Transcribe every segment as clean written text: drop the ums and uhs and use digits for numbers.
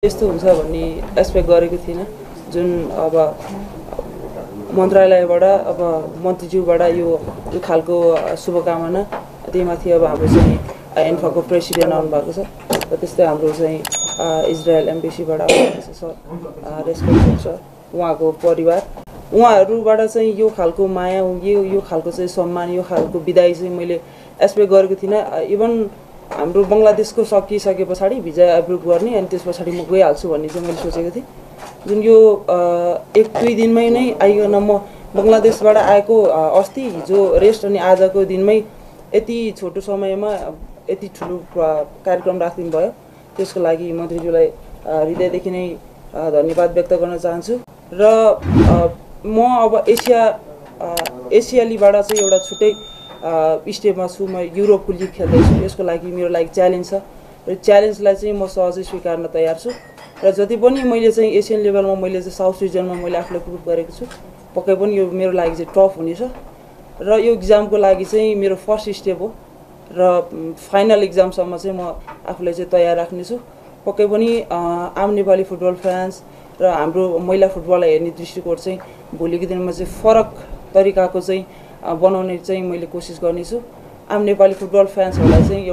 यस्तो हुन्छ भन्ने एक्सपेक्ट गरेको थिएन। जुन अब मन्त्रालयबाट अब मन्त्रीज्यूबाट यो खालको शुभकामना त्यहीमाथि अब हाम्रो चाहिँ एन्फाको प्रेसिडेन्ट आउनु भएको छ र त्यस्तै हाम्रो चाहिँ इजरायल एम्बेसीबाट आउनुहुन्छ सर, रेस्पेक्टेड सर, उहाँको परिवार, उहाँहरूबाट चाहिँ यो खालको माया, यो खालको चाहिँ सम्मान, यो खालको बिदाई चाहिँ मैले एक्सपेक्ट गरेको थिइनँ। इभन हाम्रो बङ्गलादेशको सकिसके पछाडि भिजा एप्रुभ गर्ने अनि त्यस पछाडि म गइहाल्छु भन्ने चाहिँ मैले सोचेको थिएँ। जुन यो 1-2 दिनमै नै आइकन म बङ्गलादेशबाट आएको अस्ति हिजो रेस्ट अनि आजको दिनमै यति छोटो समयमा यति ठुलो कार्यक्रम राखिदिनु भयो। त्यसको लागि मन्त्रीज्यूलाई हृदयदेखि नै धन्यवाद व्यक्त गर्न चाहन्छु। र म अब एसियालीबाट चाहिँ एउटा छुट्टै स्टेपमा छु। म युरोपको लिग खेल्दैछु। यसको लागि मेरो लागि च्यालेन्ज छ र च्यालेन्जलाई चाहिँ म सहजै स्वीकार्न तयार छु। र जति पनि मैले चाहिँ एसियन लेभलमा मैले चाहिँ साउथ रिजनमा मैले आफूलाई प्रुभ गरेको छु, पक्कै पनि यो मेरो लागि चाहिँ टफ हुनेछ। र यो इक्जामको लागि चाहिँ मेरो फर्स्ट स्टेप हो र फाइनल इक्जामसम्म चाहिँ म आफूलाई चाहिँ तयार राख्नेछु। पक्कै पनि आम नेपाली फुटबल फ्यान्स र हाम्रो महिला फुटबललाई हेर्ने दृष्टिकोण चाहिँ भोलिको दिनमा चाहिँ फरक तरिकाको चाहिँ बनाउने चाहिँ मैले कोसिस गर्नेछु। आम नेपाली फुटबल फ्यान्सहरूलाई चाहिँ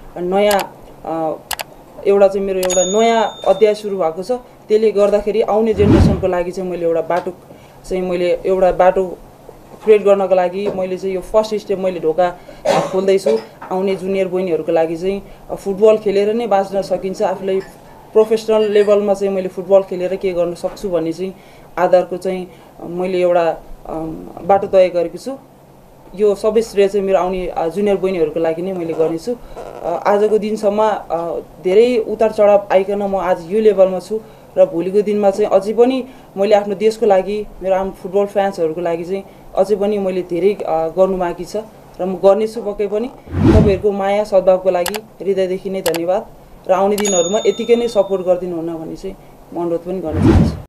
एउटा चाहिँ मेरो एउटा नयाँ अध्याय सुरु भएको छ। त्यसले गर्दाखेरि आउने जेनेरेसनको लागि चाहिँ मैले एउटा बाटो क्रिएट गर्नको लागि मैले चाहिँ यो फर्स्ट स्टेप मैले ढोका खोल्दैछु। आउने जुनियर बहिनीहरूको लागि चाहिँ फुटबल खेलेर नै बाँच्न सकिन्छ, आफूलाई प्रोफेसनल लेभलमा चाहिँ मैले फुटबल खेलेर के गर्न सक्छु भन्ने चाहिँ आधारको चाहिँ मैले एउटा बाटो तय गरेको छु। यो सबै श्रेय चाहिँ मेरो आउने जुनियर बहिनीहरूको लागि नै मैले गर्नेछु। आजको दिनसम्म धेरै उतार चढाव आइकन म आज यो लेभलमा छु र भोलिको दिनमा चाहिँ अझै पनि मैले आफ्नो देशको लागि, मेरो आम फुटबल फ्यान्सहरूको लागि चाहिँ अझै पनि मैले धेरै गर्नु बाँकी छ र म गर्नेछु। पक्कै पनि तपाईँहरूको माया सद्भावको लागि हृदयदेखि नै धन्यवाद र आउने दिनहरूमा यतिकै नै सपोर्ट गरिदिनु हुन भन्ने चाहिँ म अनुरोध पनि गर्न चाहन्छु।